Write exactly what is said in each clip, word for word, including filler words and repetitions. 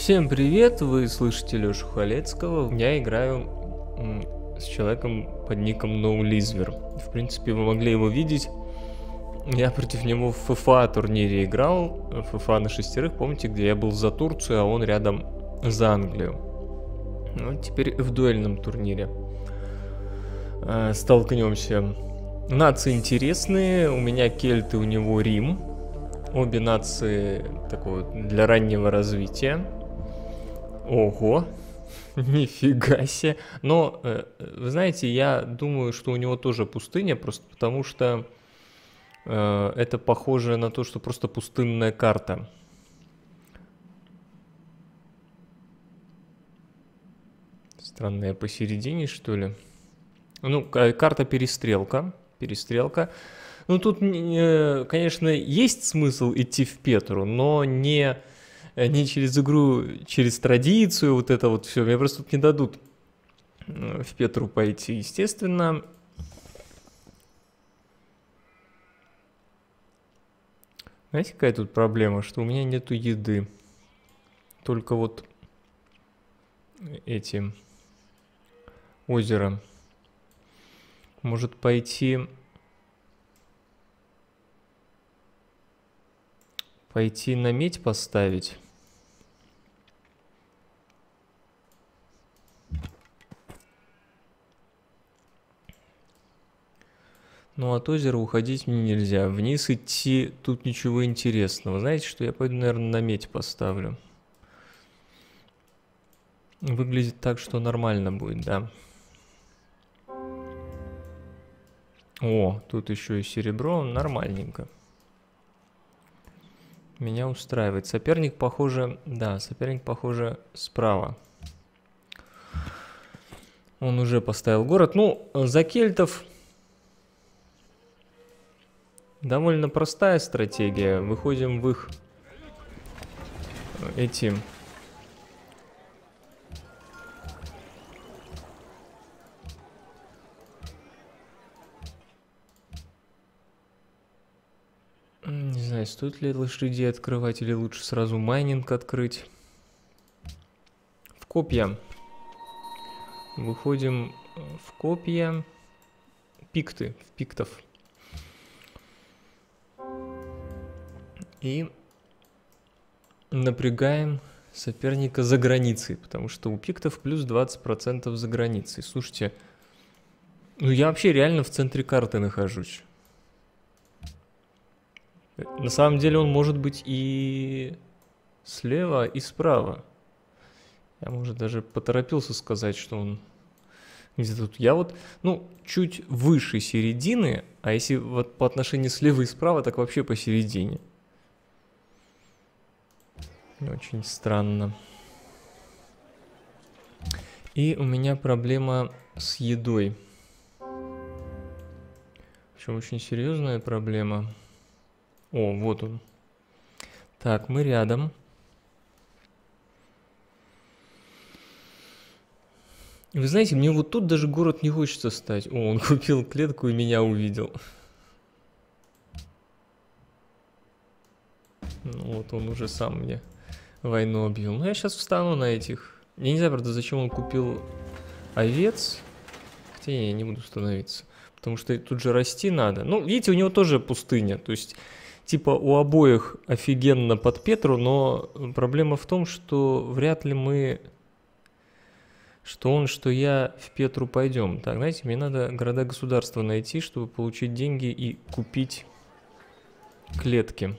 Всем привет, вы слышите Лёшу Халецкого. Я играю с человеком под ником NoLizver. В принципе, вы могли его видеть. Я против него в эф эй турнире играл. в эф эй на шестерых, помните, где я был за Турцию, а он рядом за Англию. Ну, теперь в дуэльном турнире э, столкнемся. Нации интересные. У меня кельты, у него Рим. Обе нации такого для раннего развития. Ого, нифига себе. Но, э, вы знаете, я думаю, что у него тоже пустыня, просто потому что э, это похоже на то, что просто пустынная карта. Странно, я посередине, что ли? Ну, карта перестрелка. Перестрелка. Ну, тут, э, конечно, есть смысл идти в Петру, но не... не через игру, через традицию, вот это вот все. Мне просто тут не дадут в Петру пойти. Естественно, знаете, какая тут проблема? Что у меня нету еды. Только вот эти озера. Может пойти... Пойти на медь поставить? Ну, от озера уходить мне нельзя. Вниз идти тут ничего интересного. Знаете, что я пойду, наверное, на медь поставлю. Выглядит так, что нормально будет, да. О, тут еще и серебро, нормальненько. Меня устраивает. Соперник, похоже... Да, соперник, похоже, справа. Он уже поставил город. Ну, за кельтов... Довольно простая стратегия. Выходим в их... Эти... Не знаю, стоит ли лошадей открывать или лучше сразу майнинг открыть. В копья. Выходим в копья. Пикты, в пиктов. И напрягаем соперника за границей, потому что у пиктов плюс двадцать процентов за границей. Слушайте, ну я вообще реально в центре карты нахожусь. На самом деле он может быть и слева, и справа. Я, может, даже поторопился сказать, что он где-то тут. Я вот, ну, чуть выше середины, а если вот по отношению слева и справа, так вообще посередине. Очень странно. И у меня проблема с едой. Причем очень серьезная проблема. О, вот он. Так, мы рядом. Вы знаете, мне вот тут даже город не хочется стать. О, он купил клетку и меня увидел. Ну вот он уже сам мне войну объявил. Ну я сейчас встану на этих. Я не знаю, правда, зачем он купил овец. Хотя я не буду становиться. Потому что тут же расти надо. Ну, видите, у него тоже пустыня. То есть, типа, у обоих офигенно под Петру, но проблема в том, что вряд ли мы... Что он, что я в Петру пойдем. Так, знаете, мне надо города-государства найти, чтобы получить деньги и купить клетки.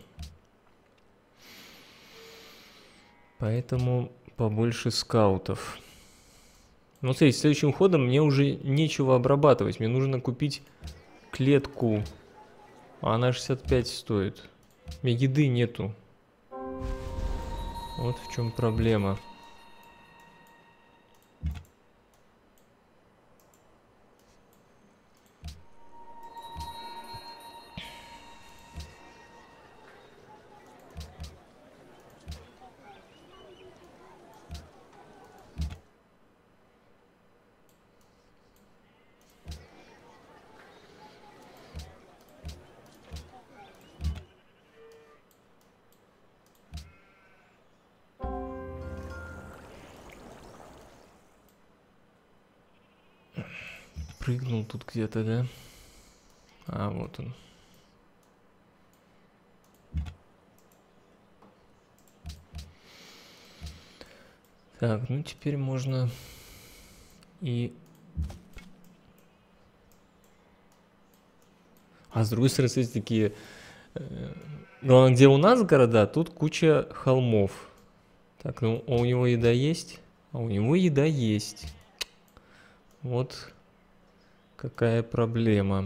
Поэтому побольше скаутов. Ну, смотрите, следующим ходом мне уже нечего обрабатывать. Мне нужно купить клетку. А она шестьдесят пять стоит. У меня еды нету. Вот в чем проблема. прыгнул тут где-то, да? А, вот он. Так, ну теперь можно и... А с другой стороны, кстати, такие... Э, главное, где у нас города, тут куча холмов. Так, ну а у него еда есть? А у него еда есть. Вот какая проблема.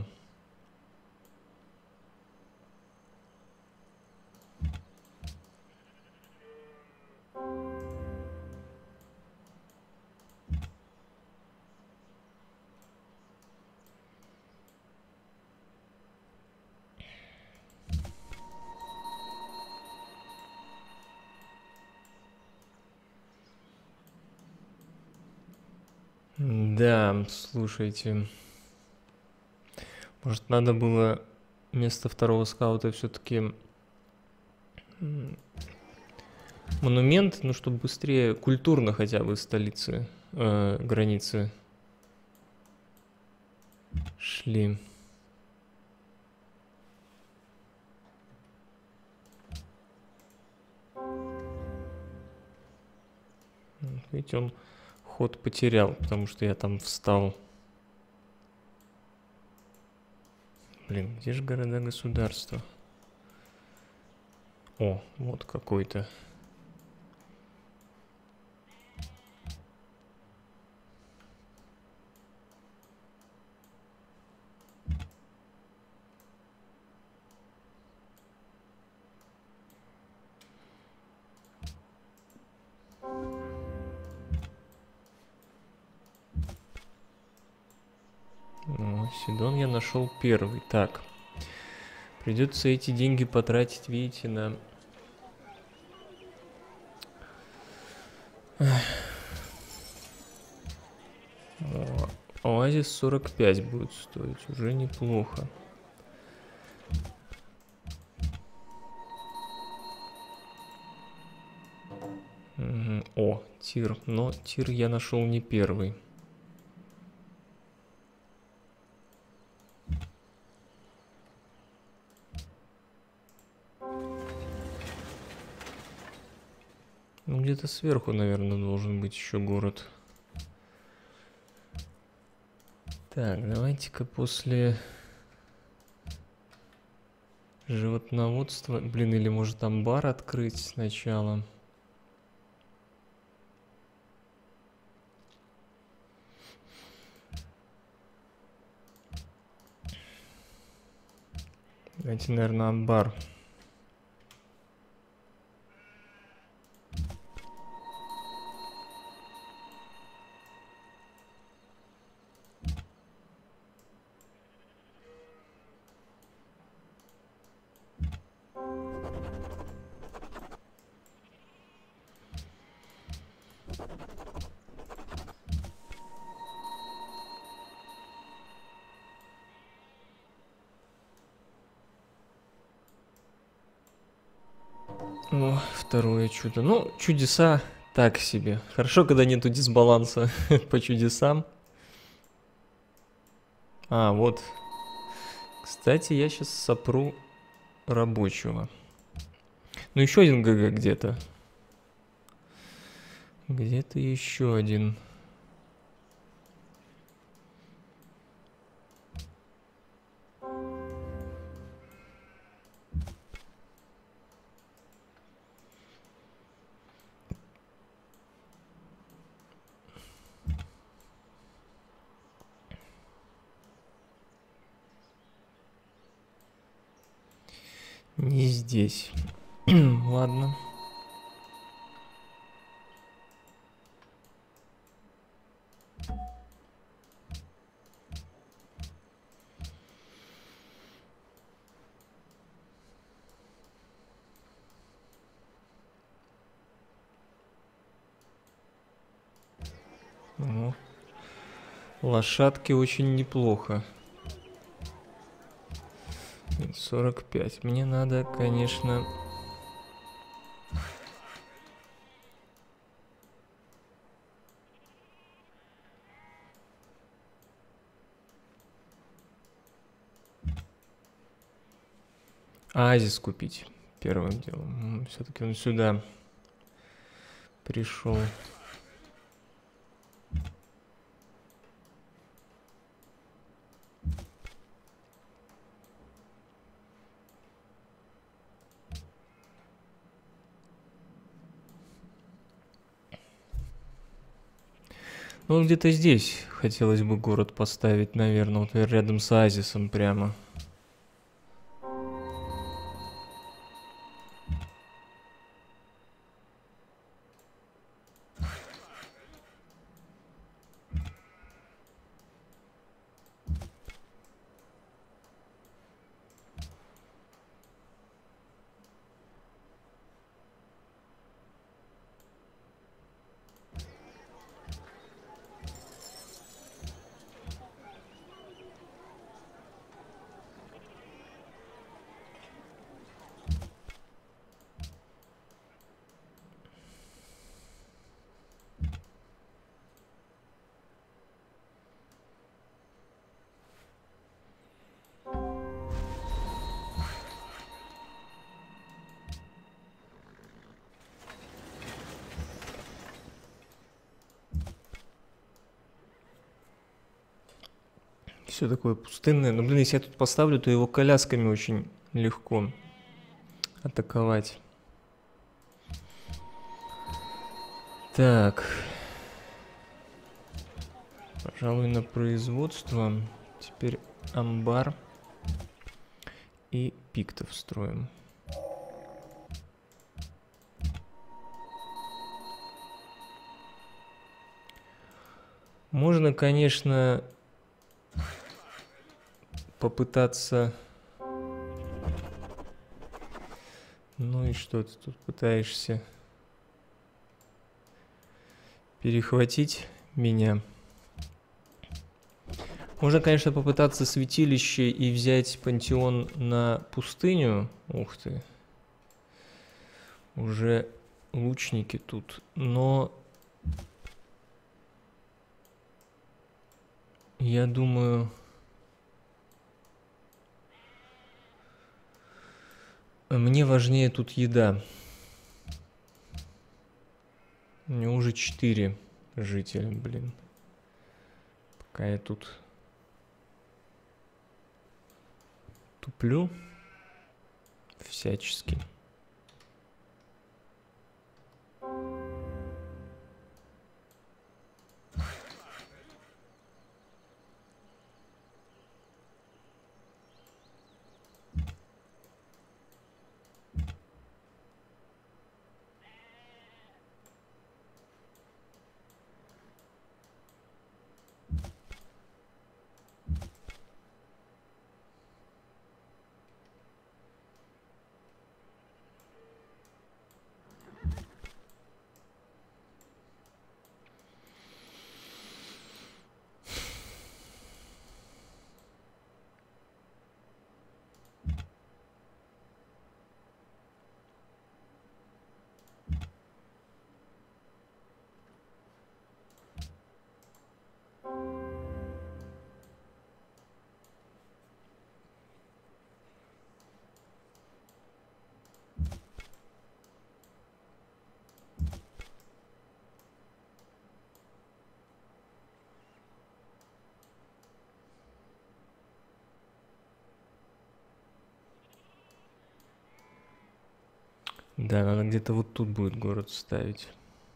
Да, слушайте. Может, надо было вместо второго скаута все-таки монумент, ну, чтобы быстрее, культурно хотя бы столицы, э, границы шли. Видите, он ход потерял, потому что я там встал. Блин, где же города-государства? О, вот какой-то. Ну, Сидон я нашел первый. Так. Придется эти деньги потратить, видите, на... О, оазис сорок пять будет стоить. Уже неплохо. Угу. О, тир. Но тир я нашел не первый. Ну, где-то сверху, наверное, должен быть еще город. Так, давайте-ка после животноводства... Блин, или может амбар открыть сначала? Давайте, наверное, амбар. О, второе чудо. Ну, чудеса так себе. Хорошо, когда нету дисбаланса по чудесам. А, вот. Кстати, я сейчас сопру рабочего. Ну, еще один ГГ где-то. Где-то еще один. Не здесь. Ладно. О, лошадки очень неплохо. сорок пять. Мне надо, конечно... Оазис купить первым делом. Все-таки он сюда пришел. Ну, где-то здесь хотелось бы город поставить, наверное, вот рядом с оазисом прямо. Все такое пустынное. Но, блин, если я тут поставлю, то его колясками очень легко атаковать. Так. Пожалуй, на производство. Теперь амбар. И пиктов строим. Можно, конечно, попытаться... Ну и что ты тут пытаешься? Перехватить меня? Можно, конечно, попытаться святилище и взять пантеон на пустыню. Ух ты. Уже лучники тут. Но... Я думаю... Мне важнее тут еда. У меня уже четыре жителя, блин. Пока я тут туплю всячески. Да, надо где-то вот тут будет город ставить.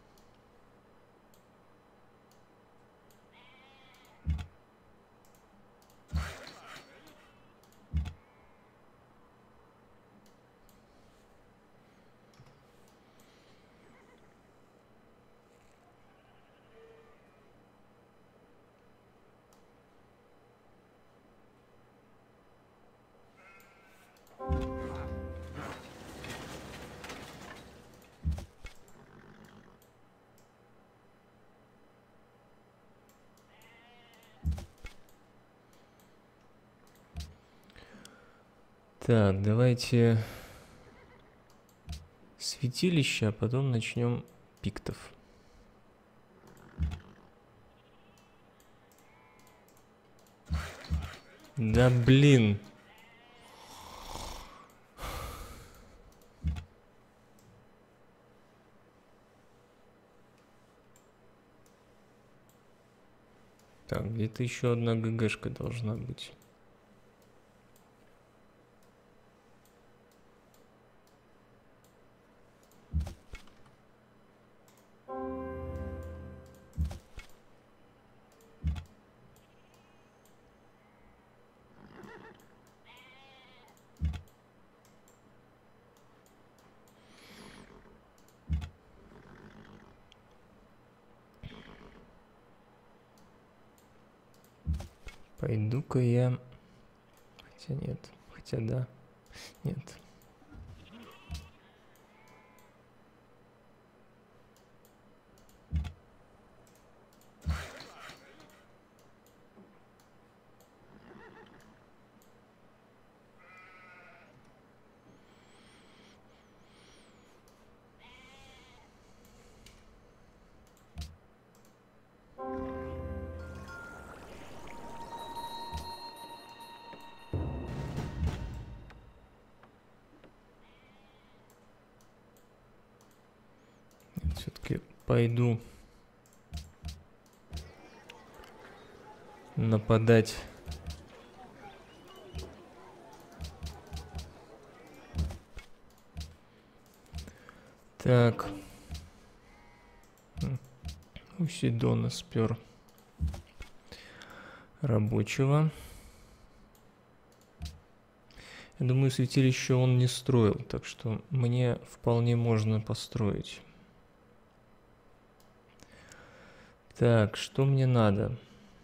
Так, давайте святилище, а потом начнем пиктов. Да блин. Так, где-то еще одна ГГшка должна быть. Пойду-ка я... Хотя нет. Хотя да. Нет. Все-таки пойду нападать. Так. У Сидона спер рабочего. Я думаю, святилище он не строил, так что мне вполне можно построить. Так, что мне надо?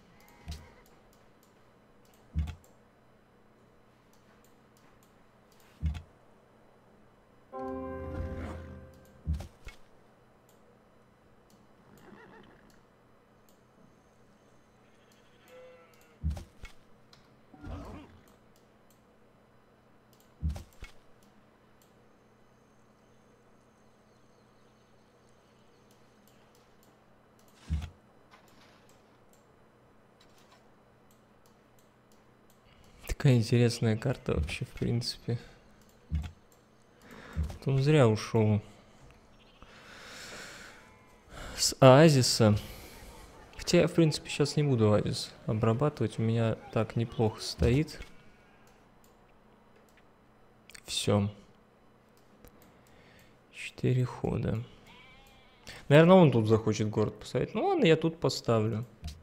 Такая интересная карта вообще, в принципе. Он зря ушел с оазиса. Хотя я, в принципе, сейчас не буду оазис обрабатывать. У меня так неплохо стоит. Все. Четыре хода. Наверное, он тут захочет город поставить. Ну ладно, я тут поставлю.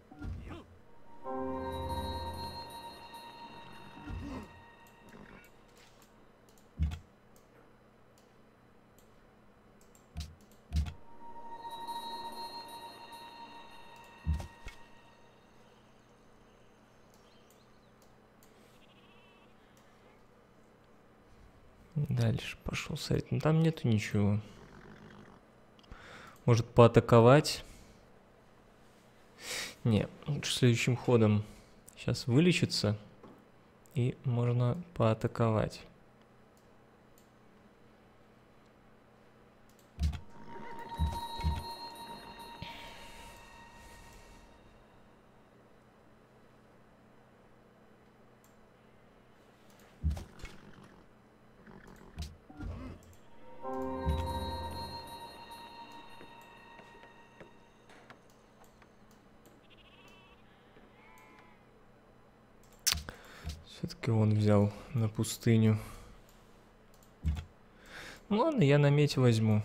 Дальше пошел смотреть. Но там нету ничего. Может поатаковать? Не, лучше следующим ходом. Сейчас вылечится. И можно поатаковать. Все-таки он взял на пустыню. Ну ладно, я на медь возьму.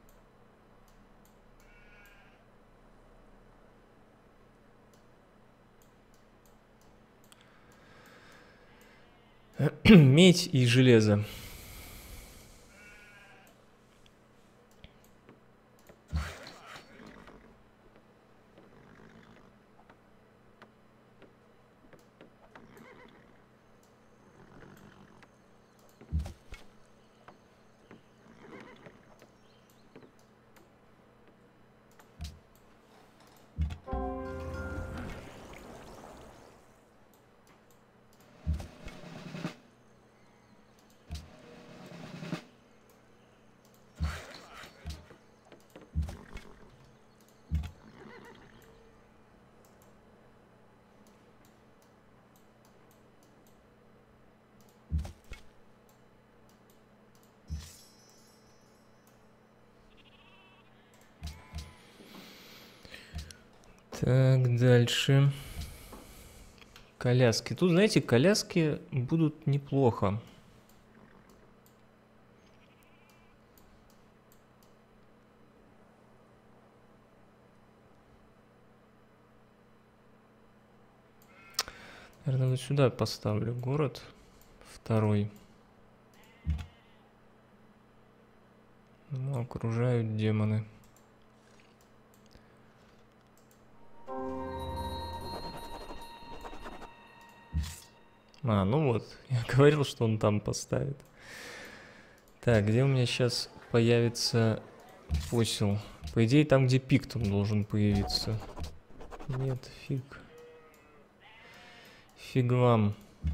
Медь и железо. Так, дальше. Коляски. Тут, знаете, коляски будут неплохо. Наверное, вот сюда поставлю город. Второй. Ну, окружают демоны. А, ну вот, я говорил, что он там поставит. Так, где у меня сейчас появится посел? По идее, там, где пиктум должен появиться. Нет, фиг. Фиг вам.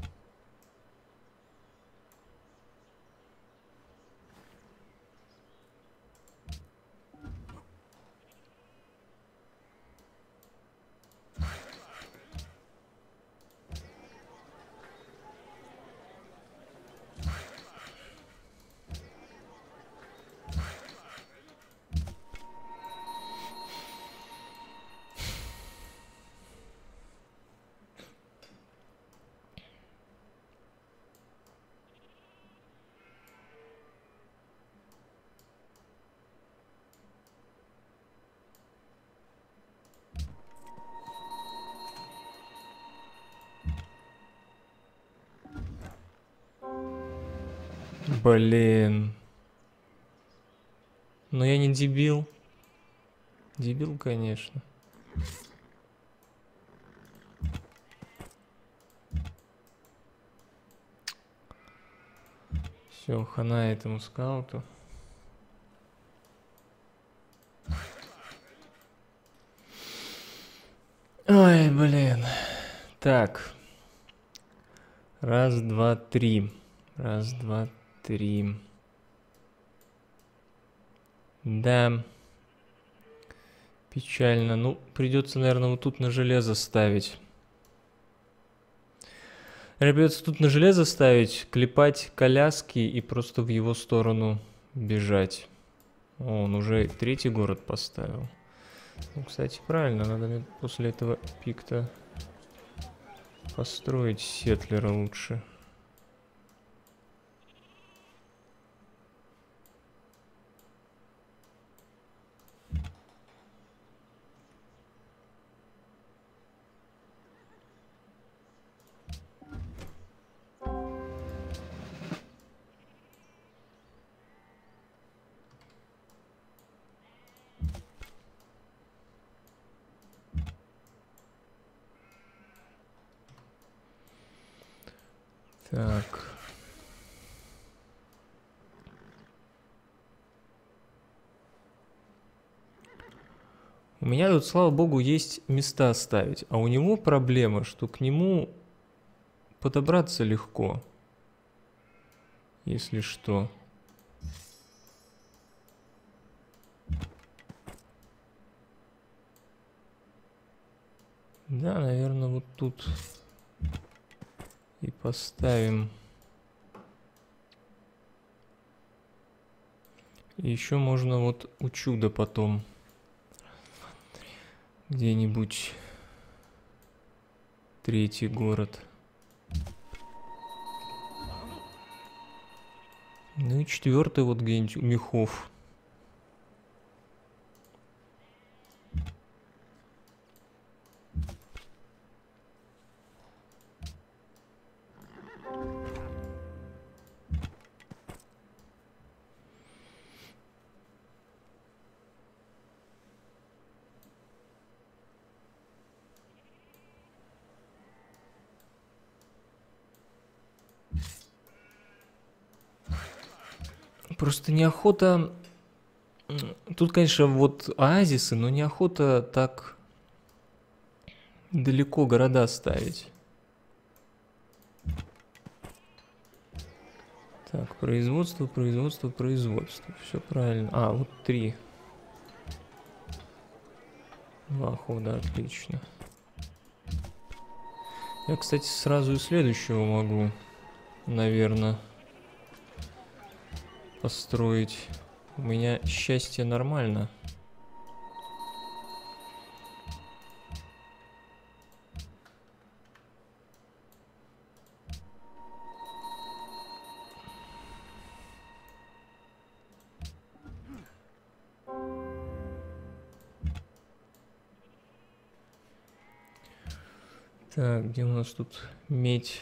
Блин. Но я не дебил. Дебил, конечно. Все, хана этому скауту. Ой, блин. Так. Раз, два, три. Раз, два, три. Да. Печально. Ну, придется, наверное, вот тут на железо ставить. Придется тут на железо ставить, клепать коляски и просто в его сторону бежать. О, он уже третий город поставил. Ну, кстати, правильно, надо мне после этого пикта построить сетлера лучше. Так. У меня тут, слава богу, есть места ставить, а у него проблема, что к нему подобраться легко, если что. Да, наверное, вот тут и поставим. И еще можно вот у чуда потом где-нибудь третий город. Ну и четвертый вот где-нибудь у мехов. Просто неохота... Тут, конечно, вот оазисы, но неохота так далеко города ставить. Так, производство, производство, производство. Все правильно. А, вот три. Два хода, отлично. Я, кстати, сразу и следующего могу, наверное, построить. У меня счастье нормально. Так, где у нас тут медь?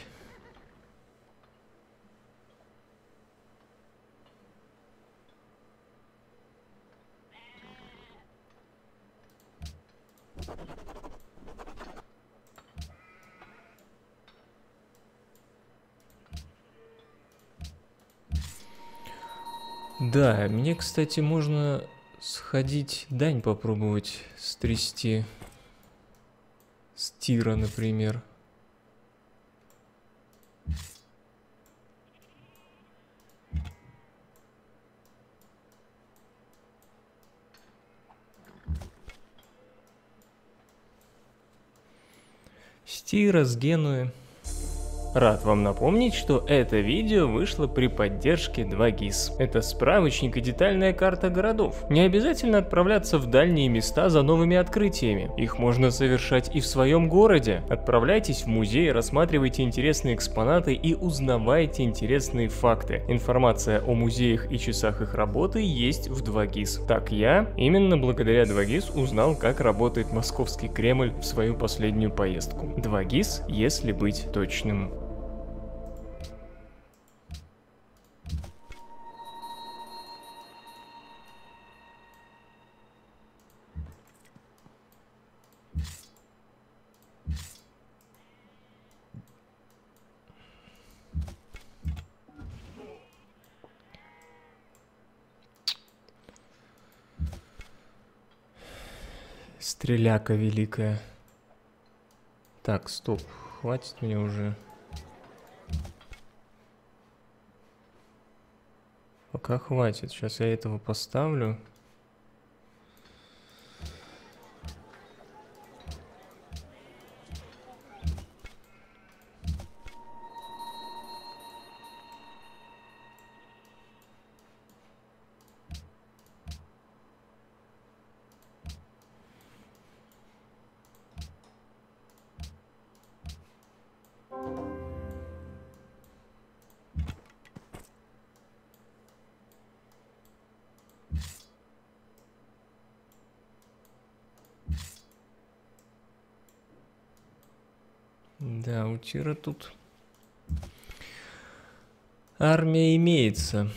Да, мне, кстати, можно сходить, дань попробовать стрясти. С тира, например. С тира, с Генуи. Рад вам напомнить, что это видео вышло при поддержке два гис. Это справочник и детальная карта городов. Не обязательно отправляться в дальние места за новыми открытиями. Их можно совершать и в своем городе. Отправляйтесь в музей, рассматривайте интересные экспонаты и узнавайте интересные факты. Информация о музеях и часах их работы есть в два гис. Так я, именно благодаря два гис, узнал, как работает Московский Кремль в свою последнюю поездку. два гис, если быть точным. Стреляка великая. Так, стоп. Хватит мне уже. Пока хватит. Сейчас я этого поставлю. Да, у Тира тут армия имеется.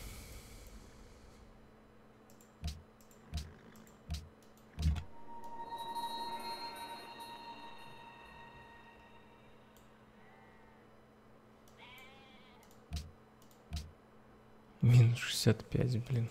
Минус шестьдесят пять, блин.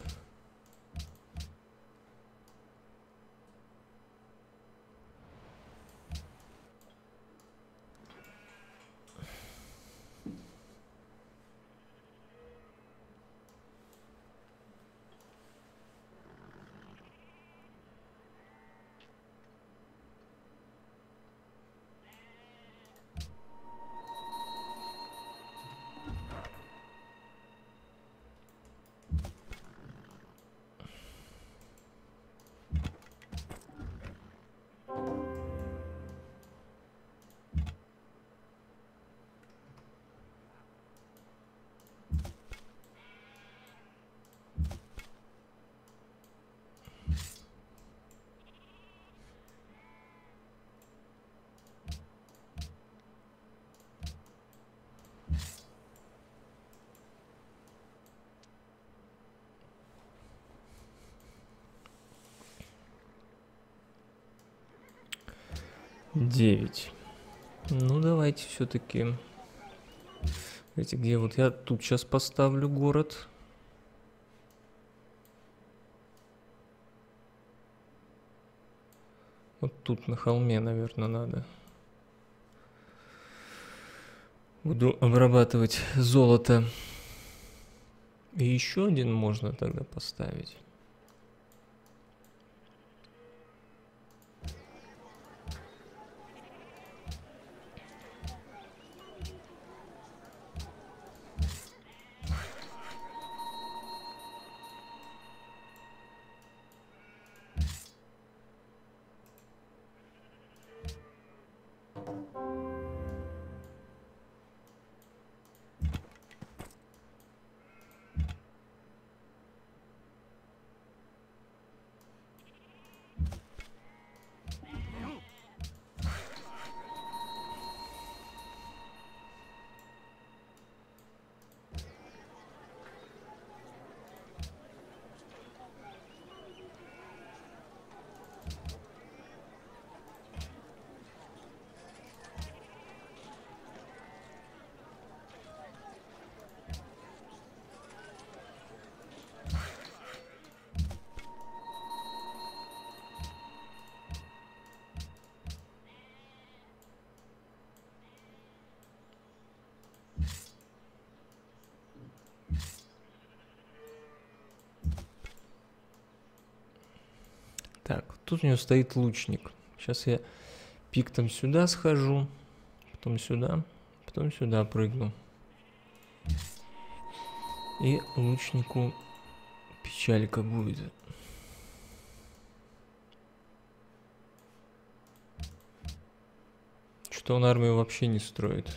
девять. Ну, давайте все-таки. Эти где вот я тут сейчас поставлю город. Вот тут на холме, наверное, надо. Буду обрабатывать золото. И еще один можно тогда поставить. Так, тут у него стоит лучник. Сейчас я пиктом сюда схожу, потом сюда, потом сюда прыгну. И лучнику печалька будет. Что он армию вообще не строит.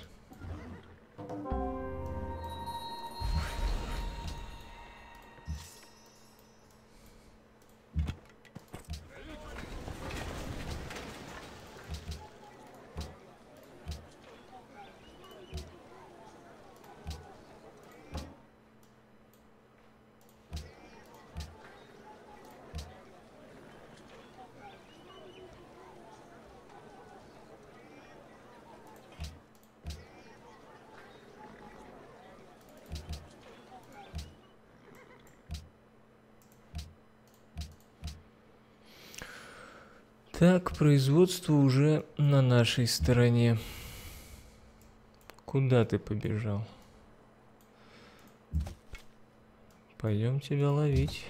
Так, производство уже на нашей стороне. Куда ты побежал? Пойдем тебя ловить.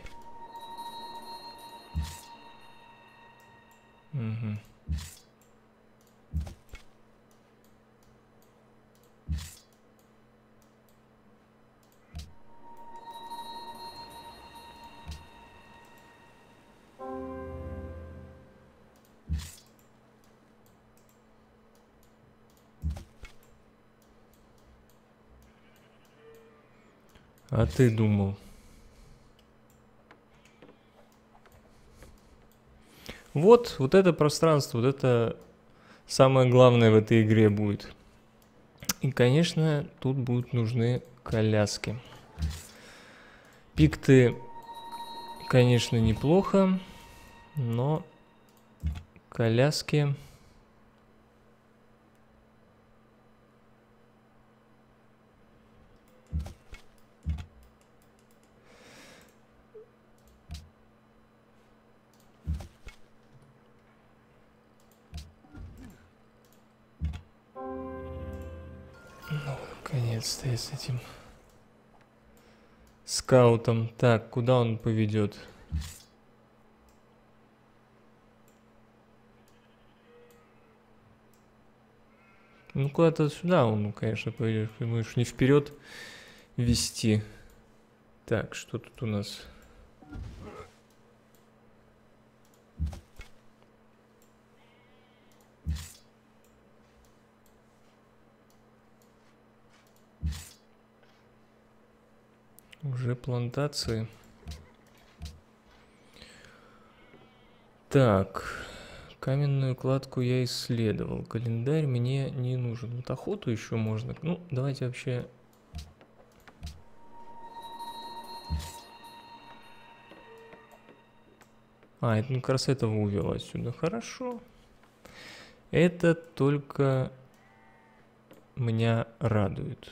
Угу. А ты думал? Вот, вот это пространство, вот это самое главное в этой игре будет. И, конечно, тут будут нужны коляски. Пикты, конечно, неплохо, но коляски... Ну, наконец-то я с этим скаутом. Так, куда он поведет? Ну, куда-то сюда он, конечно, пойдет. Ты можешь не вперед вести. Так, что тут у нас? Уже плантации. Так, каменную кладку я исследовал. Календарь мне не нужен. Вот охоту еще можно. Ну, давайте вообще... А, это как раз этого увел отсюда. Хорошо. Это только меня радует.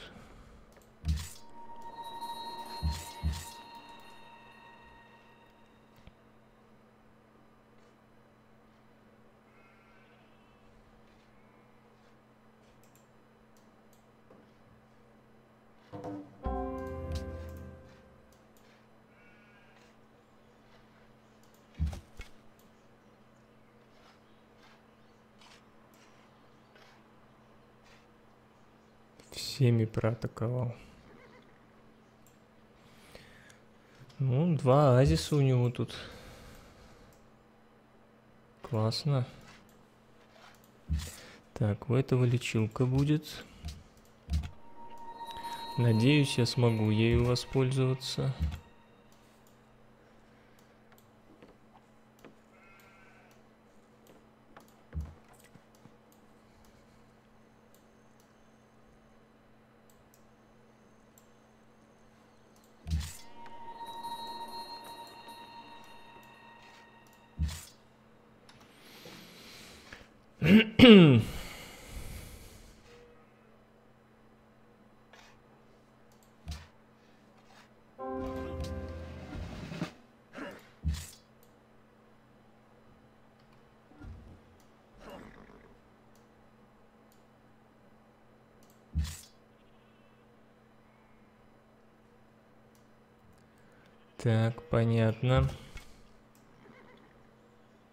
Всеми проатаковал. Ну, два оазиса у него тут. Классно. Так, у этого лечилка будет. Надеюсь, я смогу ею воспользоваться. Так, понятно.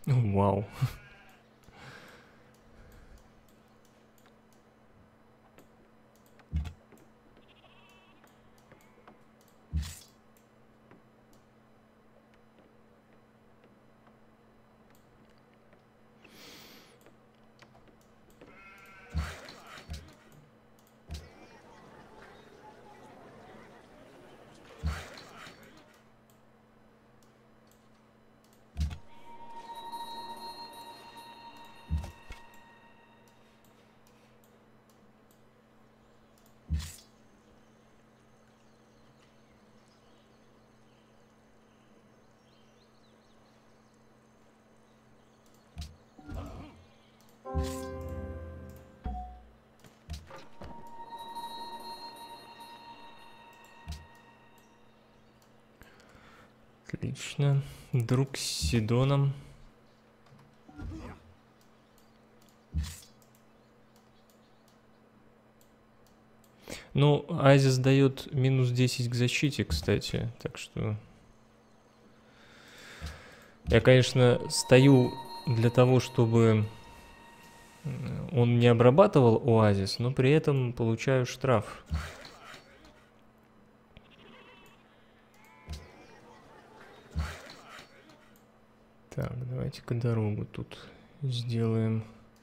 Вау. Отлично. Друг с Сидоном. Ну, Азис дает минус десять к защите, кстати. Так что... Я, конечно, стою для того, чтобы он не обрабатывал оазис, но при этом получаю штраф. Так, давайте-ка дорогу тут сделаем.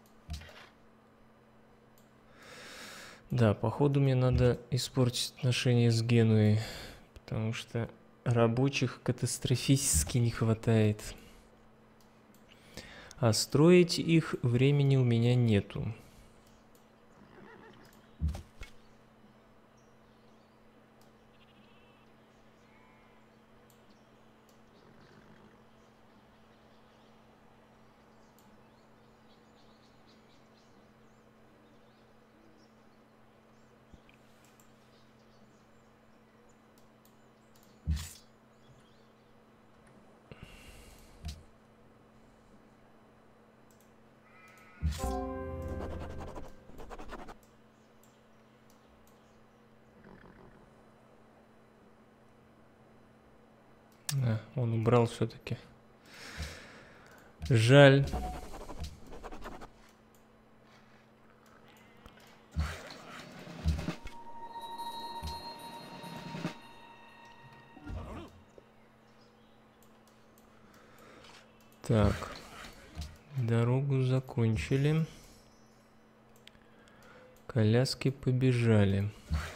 Да, походу мне надо испортить отношения с Генуей, потому что рабочих катастрофически не хватает. А строить их времени у меня нету. А, он убрал все-таки. Жаль. Так, дорогу закончили. Коляски побежали.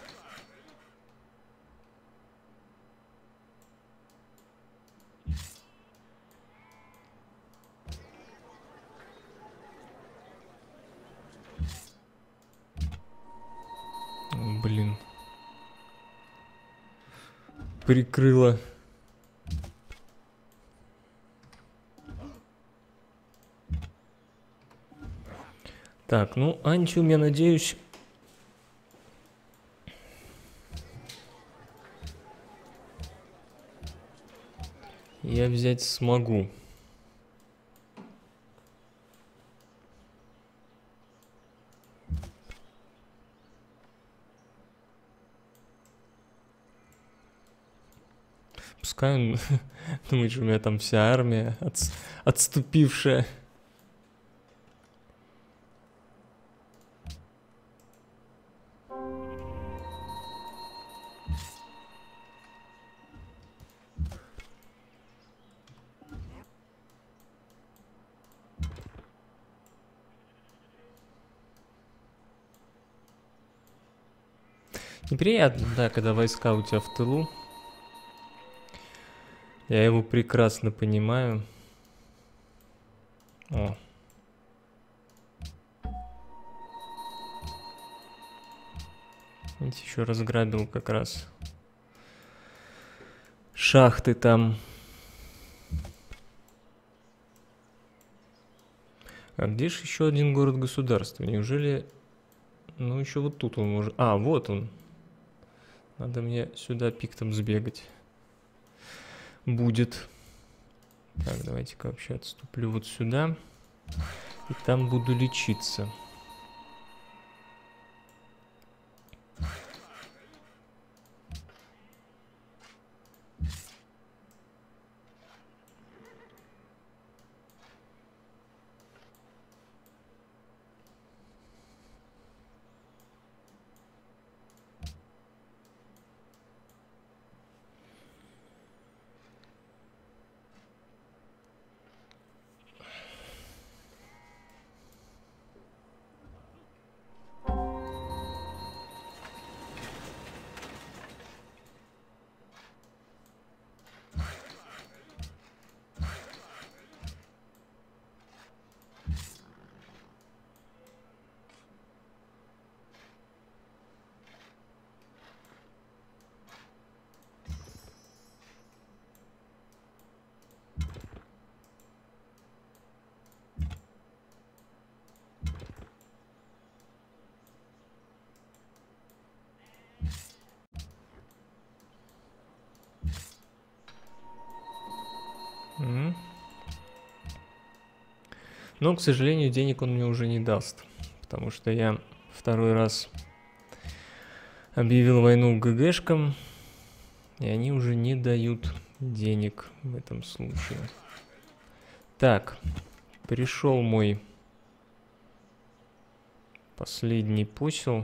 Блин. Прикрыла. Так, ну, Антиум, я надеюсь... я взять смогу. Пускай он думает, что у меня там вся армия отс отступившая. Неприятно, да, когда войска у тебя в тылу. Я его прекрасно понимаю. О. Видите, еще разграбил как раз шахты там. А где же еще один город-государство? Неужели... ну, еще вот тут он может... а, вот он. Надо мне сюда пиктом сбегать. Будет. Так, давайте-ка вообще отступлю вот сюда. И там буду лечиться. Но, к сожалению, денег он мне уже не даст, потому что я второй раз объявил войну ГГшкам, и они уже не дают денег в этом случае. Так, пришел мой последний посел.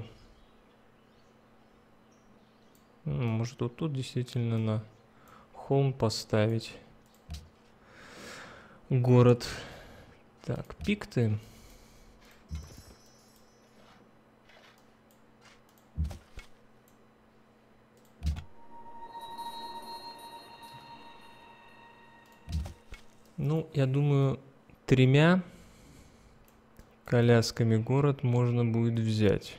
Может, вот тут действительно на холм поставить город. Так, пикты. Ну, я думаю, тремя колясками город можно будет взять.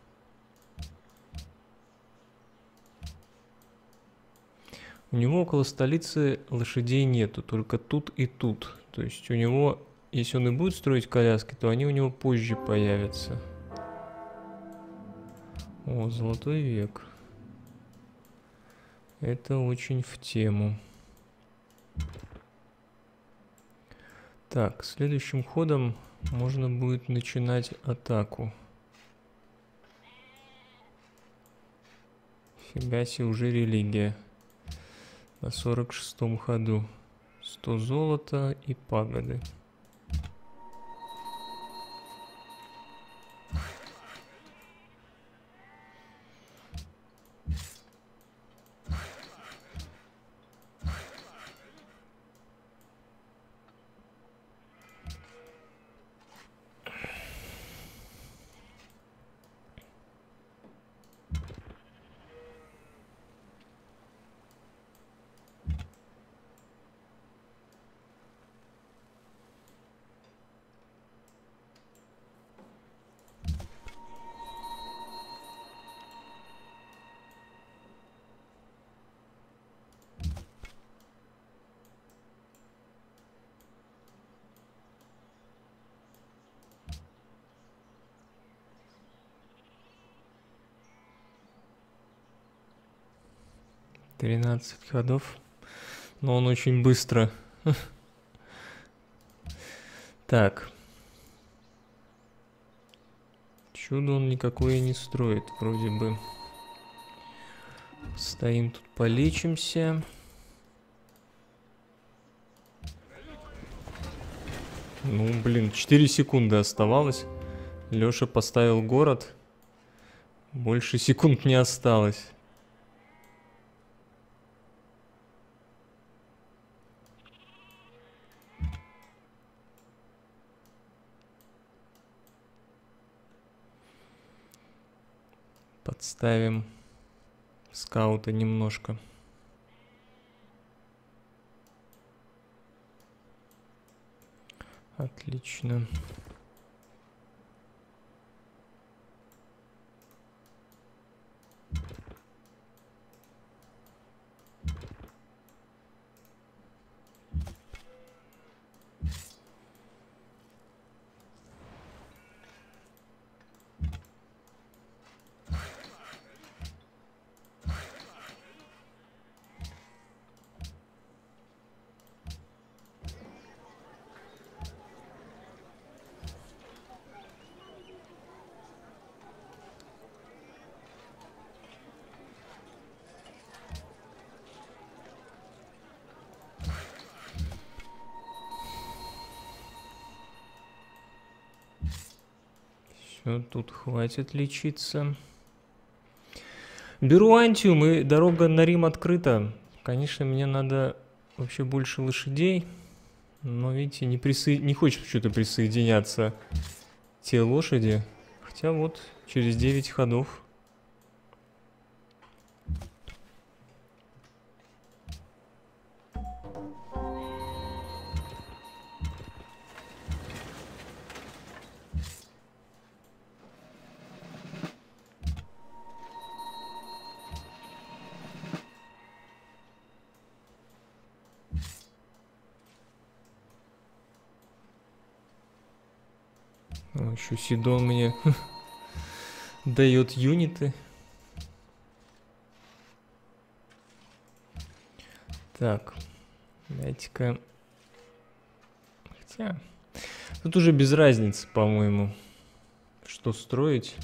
У него около столицы лошадей нету, только тут и тут. То есть у него, если он и будет строить коляски, то они у него позже появятся. О, золотой век. Это очень в тему. Так, следующим ходом можно будет начинать атаку. Фига себе, уже религия. На сорок шестом ходу. сто золота и пагоды. тринадцать ходов. Но он очень быстро. Так. Чудо он никакое не строит, вроде бы. Стоим тут, полечимся. Ну, блин, четыре секунды оставалось. Лёша поставил город. Больше секунд не осталось. Подставим скаута немножко. Отлично. Все, тут хватит лечиться. Беру антиум, и дорога на Рим открыта. Конечно, мне надо вообще больше лошадей. Но, видите, не, присо... не хочет что-то присоединяться те лошади. Хотя вот через девять ходов. О, еще Сидон мне дает юниты. Так, дайте-ка. Хотя, Тут уже без разницы, по-моему, что строить.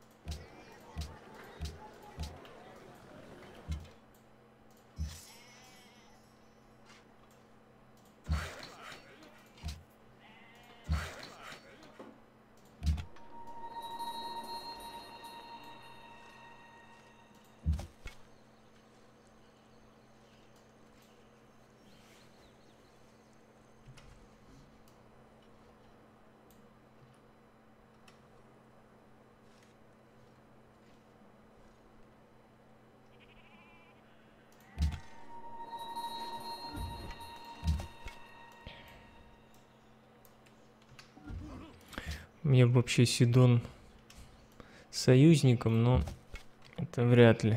Мне вообще Сидон союзником, но это вряд ли.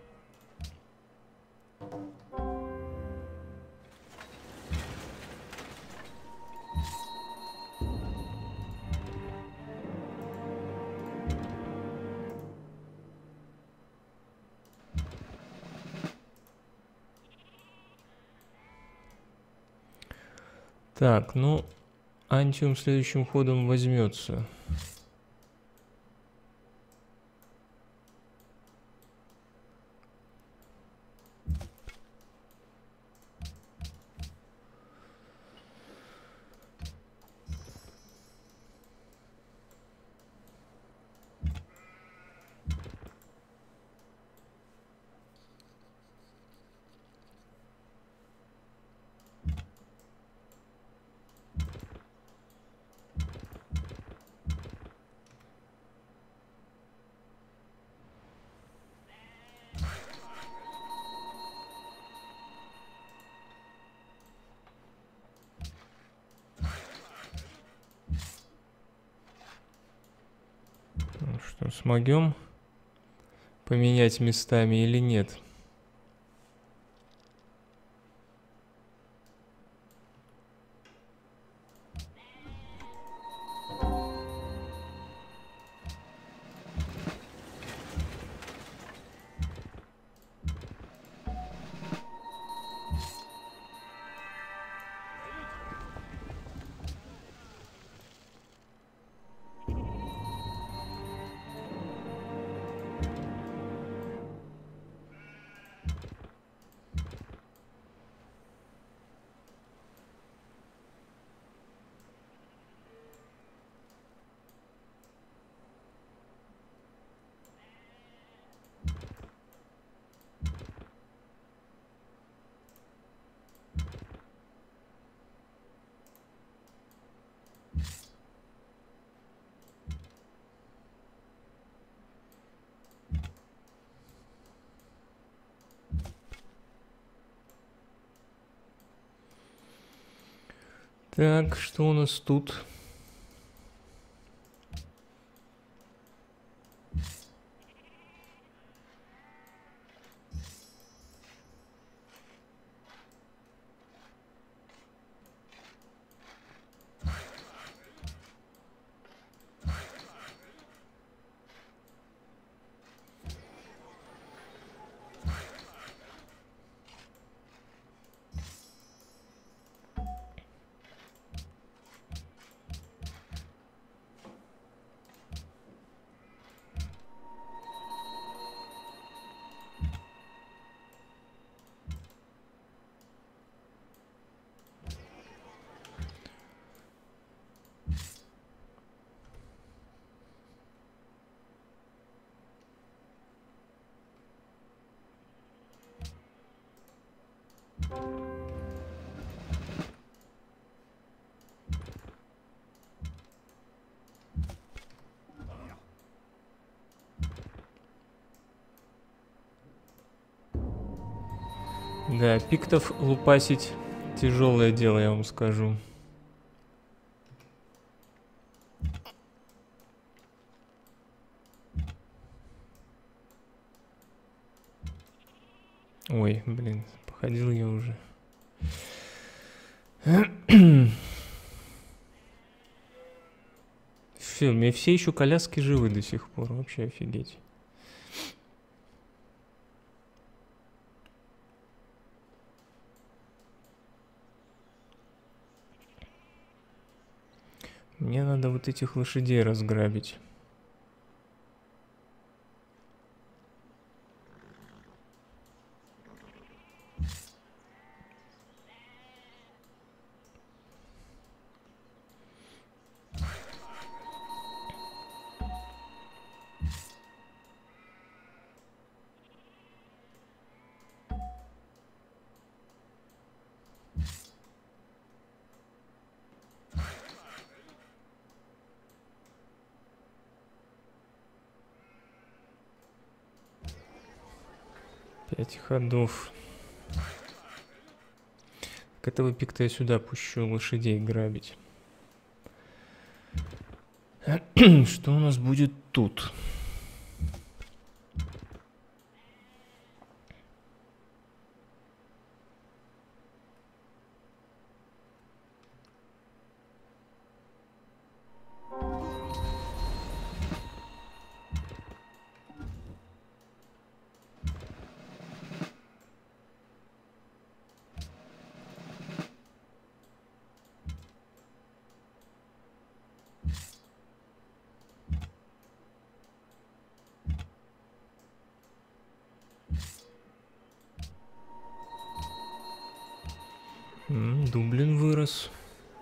Так, ну, Антиум следующим ходом возьмется. Что, смогем поменять местами или нет? Так, что у нас тут? Да, пиктов лупасить тяжелое дело, я вам скажу. Ой, блин, походил я уже. Все, у меня все еще коляски живы до сих пор, вообще офигеть. Мне надо вот этих лошадей разграбить. Пять ходов. К этого пикта я сюда пущу лошадей грабить. Что у нас будет тут? М, Дублин вырос.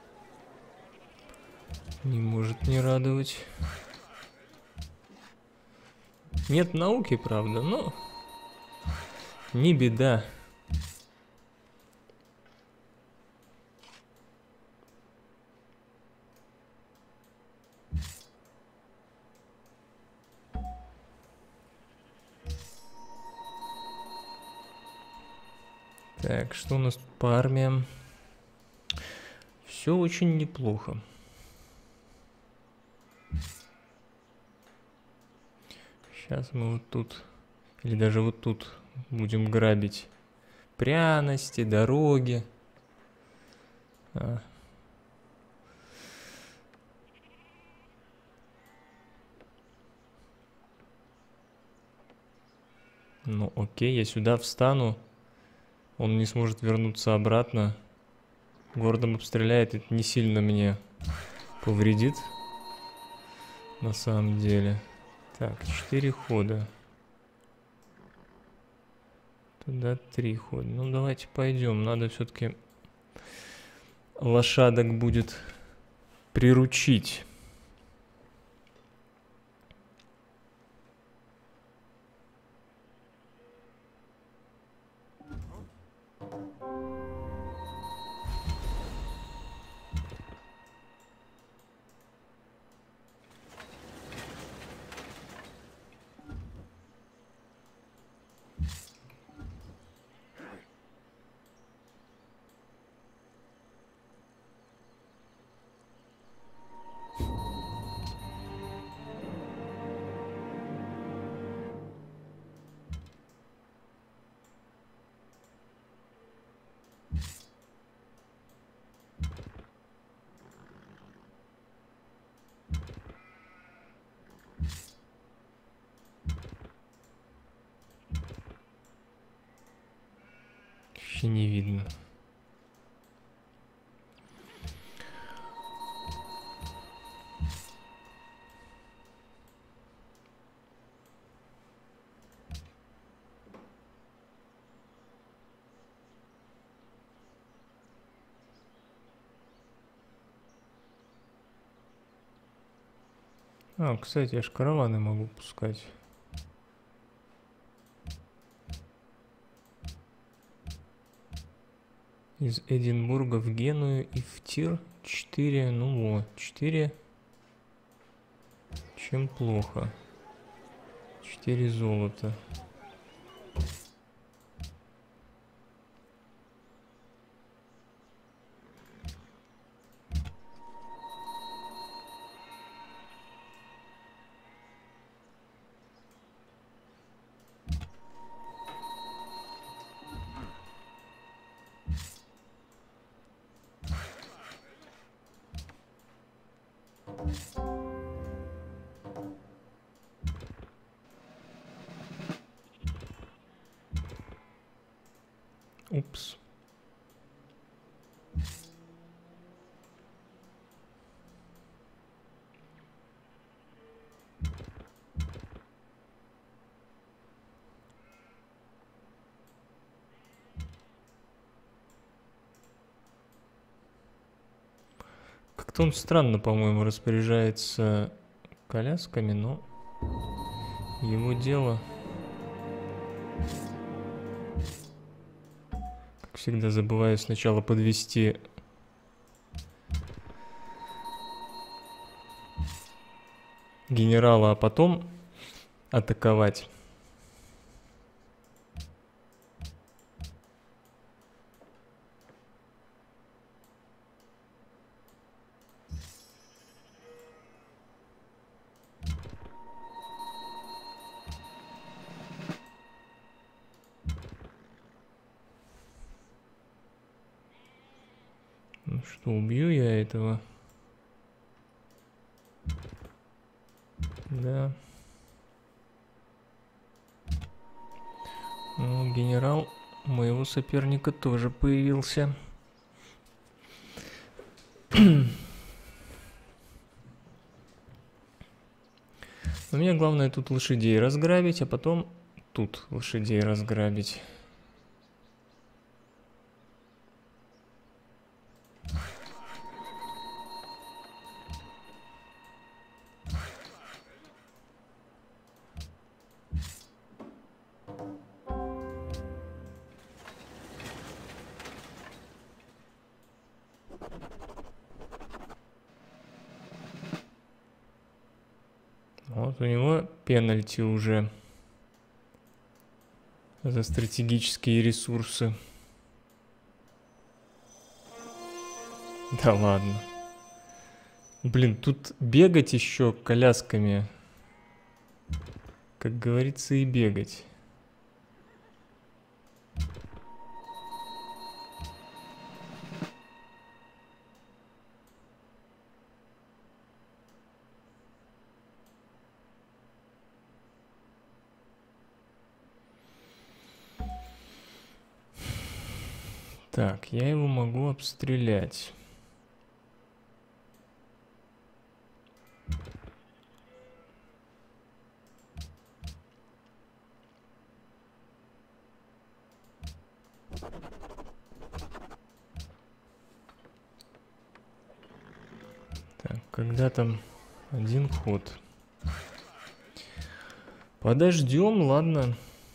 Не может не радовать. Нет науки, правда, но не беда. Так, что у нас тут по армиям? Все очень неплохо. Сейчас мы вот тут, или даже вот тут будем грабить пряности, дороги. А. Ну окей, я сюда встану. Он не сможет вернуться обратно. Городом обстреляет, это не сильно мне повредит. На самом деле. Так, четыре хода. Туда три хода. Ну давайте пойдем. Надо все-таки лошадок будет приручить. Вообще не видно. А, кстати, я ж караваны могу пускать. Из Эдинбурга в Геную и в Тир. четыре, ну вот, четыре. Чем плохо? четыре золота. Упс. Как-то он странно, по-моему, распоряжается колясками, но его дело. Как всегда, забываю сначала подвести генерала, а потом атаковать. Ну что, убью я этого? Да. Ну, генерал моего соперника тоже появился. Но мне главное тут лошадей разграбить, а потом тут лошадей разграбить. Вот у него пенальти уже за стратегические ресурсы. Да ладно. Блин, тут бегать еще колясками. Как говорится, и бегать. Так, я его могу обстрелять. Так, когда там один ход. Подождем, ладно.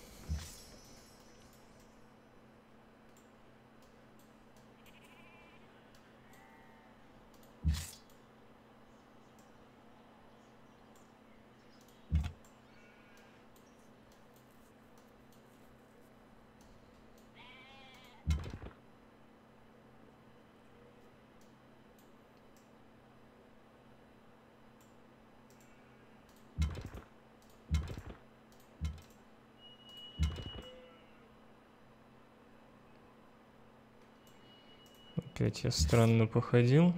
Опять я странно походил.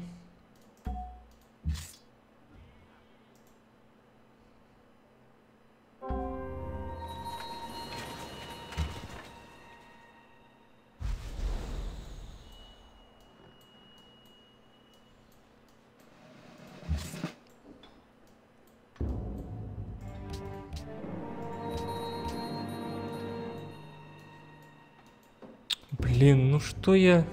Блин, ну что я...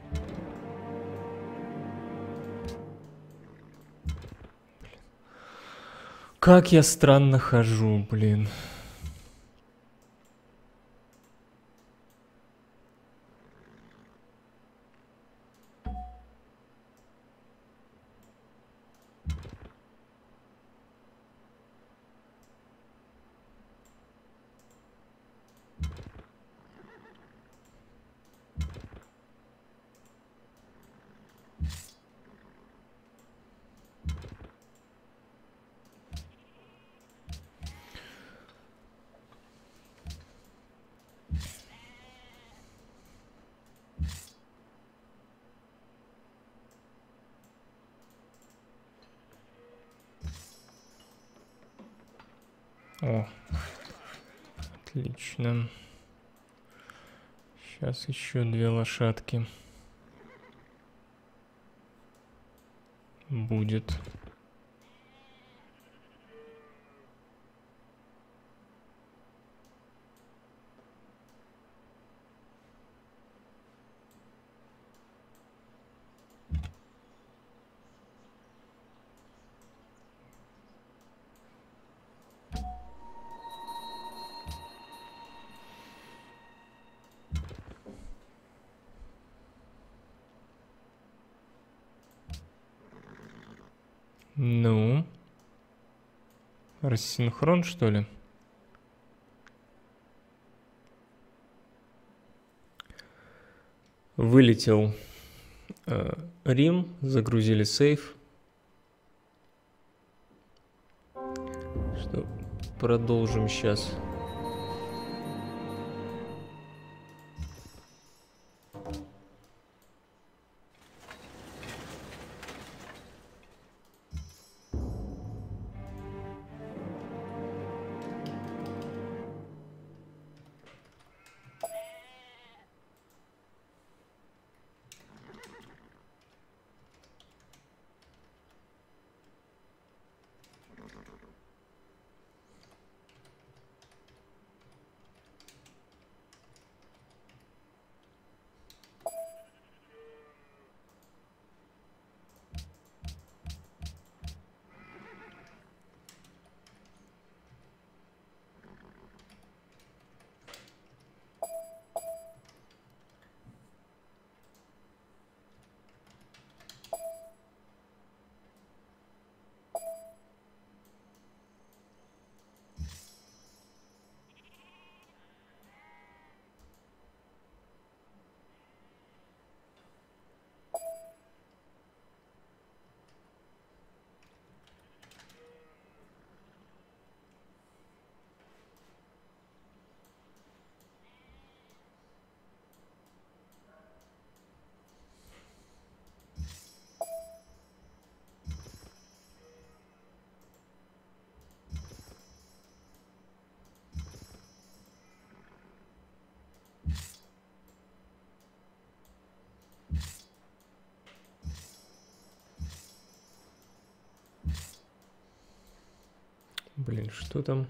Как я странно хожу, блин. О, отлично. Сейчас еще две лошадки будет. Ну, рассинхрон, что ли? Вылетел э, Рим, загрузили сейф. Что, продолжим сейчас. Блин, что там?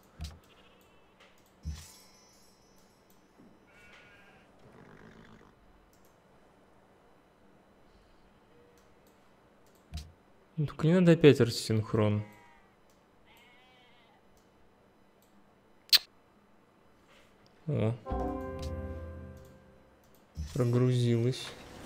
Ну, только не надо опять рассинхрон. О. Прогрузилась.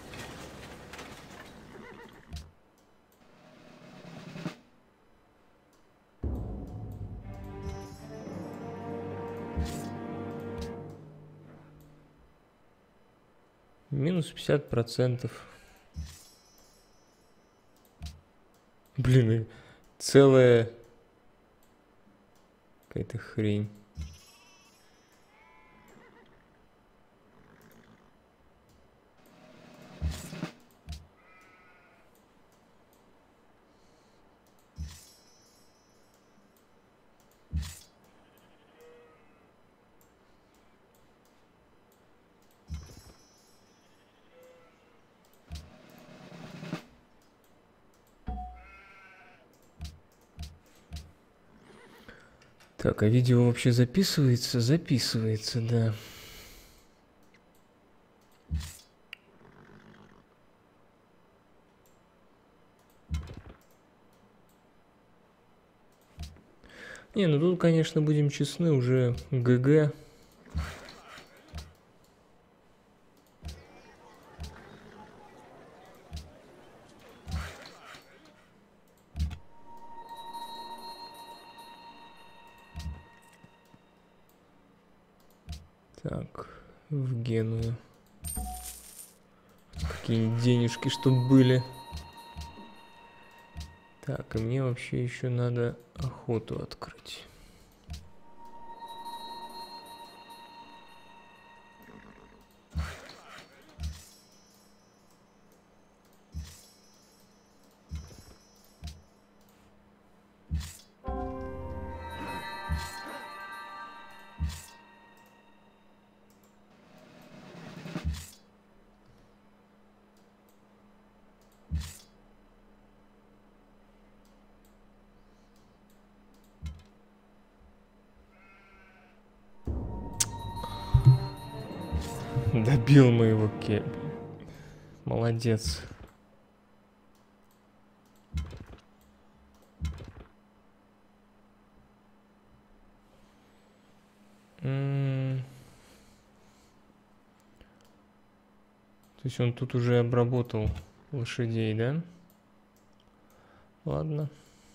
Минус пятьдесят процентов. Блин, целая какая-то хрень. Так, а видео вообще записывается? Записывается, да. Не, ну тут, конечно, будем честны, уже ГГ. Так, в Геную. Какие денежки, чтоб были. Так, и мне вообще еще надо охоту открыть. Добил моего кепи. Молодец. М-м- То есть он тут уже обработал лошадей, да? Ладно.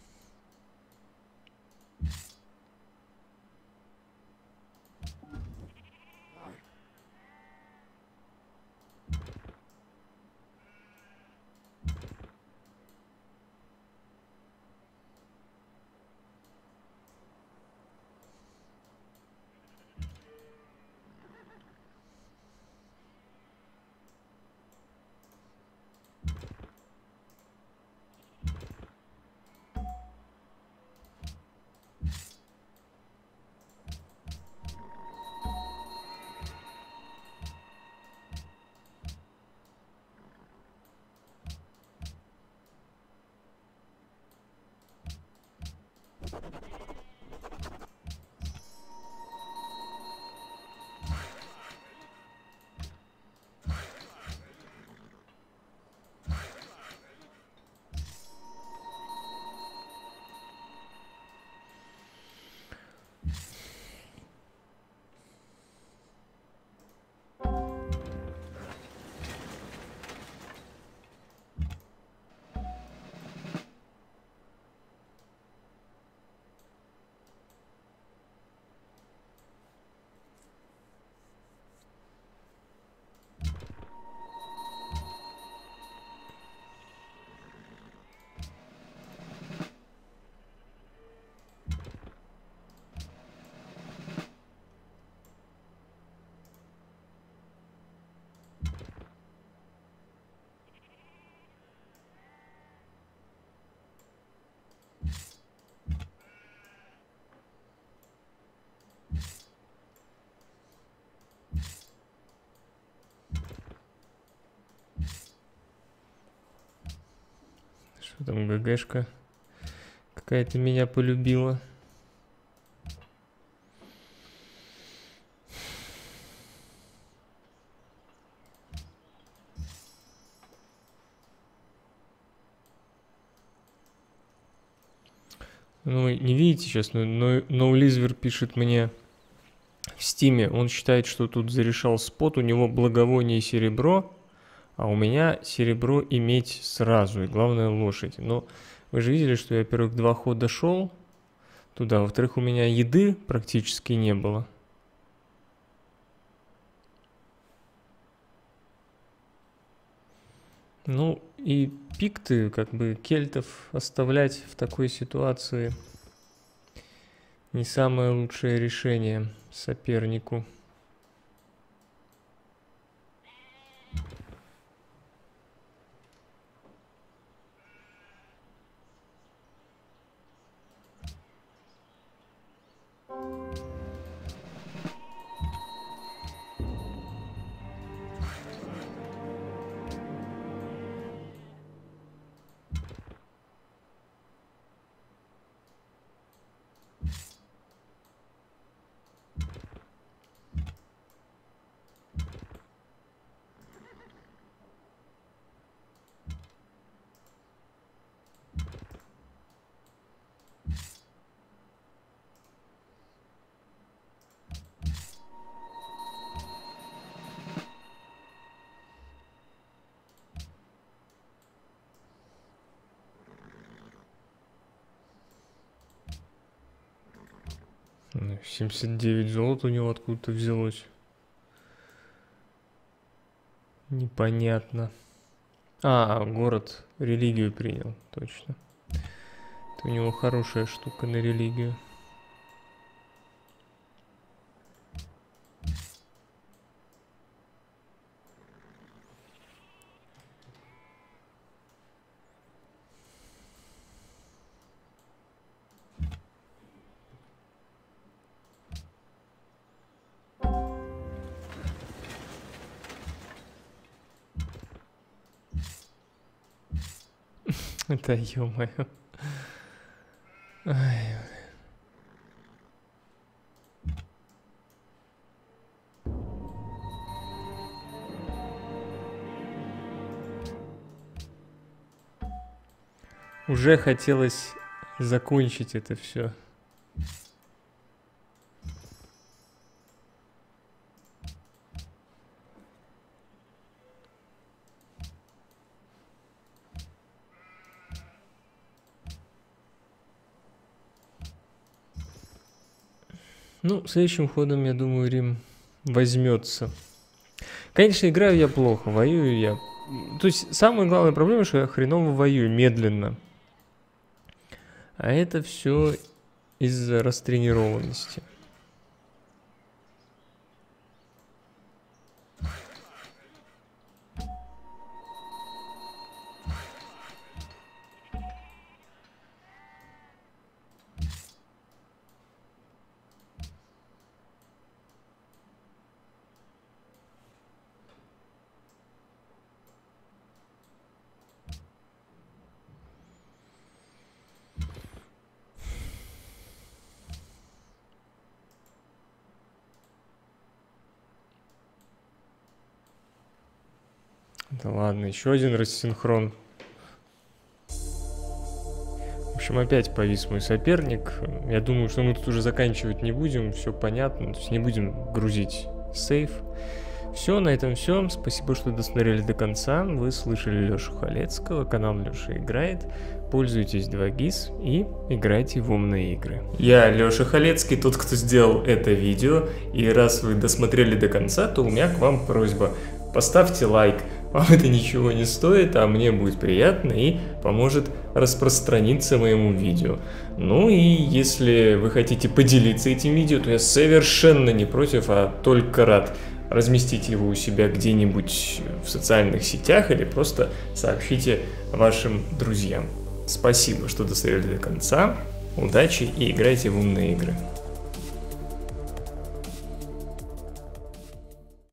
Что там, ГГшка какая-то меня полюбила. Ну, не видите сейчас, но NoLizver пишет мне в Стиме. Он считает, что тут зарешал спот, у него благовоние и серебро, а у меня серебро и медь сразу, и главное лошадь. Но вы же видели, что я, во-первых, два хода шел туда, во-вторых, у меня еды практически не было. Ну, и пикты, как бы, кельтов оставлять в такой ситуации не самое лучшее решение сопернику. семьдесят девять золота у него откуда-то взялось. Непонятно. А, город религию принял, точно. Это у него хорошая штука на религию. Это ё-моё. Ай. Уже хотелось закончить это все. Ну, следующим ходом, я думаю, Рим возьмется. Конечно, играю я плохо, воюю я. То есть, самая главная проблема, что я хреново воюю, медленно. А это все из-за растренированности. Да ладно, еще один рассинхрон. В общем, опять повис мой соперник. Я думаю, что мы тут уже заканчивать не будем, все понятно. То есть не будем грузить сейф. Все, на этом все. Спасибо, что досмотрели до конца. Вы слышали Лешу Халецкого, канал Леша играет. Пользуйтесь два гис и играйте в умные игры. Я Леша Халецкий, тот, кто сделал это видео. И раз вы досмотрели до конца, то у меня к вам просьба. Поставьте лайк. Вам это ничего не стоит, а мне будет приятно и поможет распространиться моему видео. Ну и если вы хотите поделиться этим видео, то я совершенно не против, а только рад разместить его у себя где-нибудь в социальных сетях или просто сообщите вашим друзьям. Спасибо, что досмотрели до конца. Удачи и играйте в умные игры.